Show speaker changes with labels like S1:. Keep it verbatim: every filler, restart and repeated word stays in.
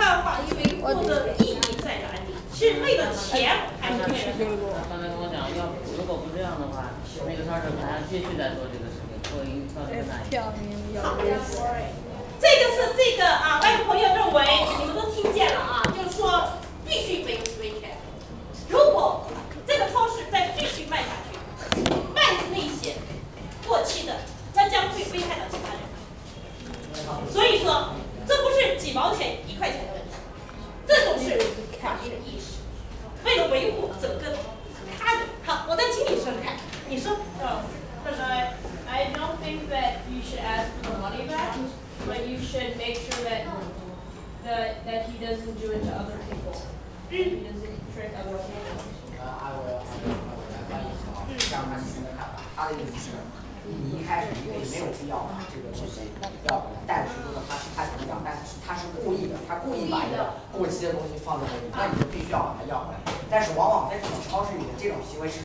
S1: 个法律维护的意义在哪里？是为了钱还是为了？
S2: 刚才跟我讲，要如果不这样的话，那个超市还要继续在做这个事情，做营造这个产业。
S1: 好，这个是这个啊，外国朋友认为你们都听见了啊，就是说必须维维权。如果这个超市再继续卖下去，卖那些过期的，那将会危害到其他人。所以说，这不是几毛钱、一块钱的问题，这种是法律的意识，为了维护整个他人。好，我再请你说说看，你说。
S3: Oh, I, I don't think that you should ask for the money back, but you should make sure that that that he doesn't do it to other people. He doesn't trick other people.
S4: 呃，I will, I will, I will 来翻译一下啊，这样他新的看法。他的意思是，你一开始你可以没有必要把这个东西要带出说他他想要，但是他是故意的，他故意把一个过期的东西放在那里，那你就必须要把它要回来。但是往往在这种超市里的这种行为是。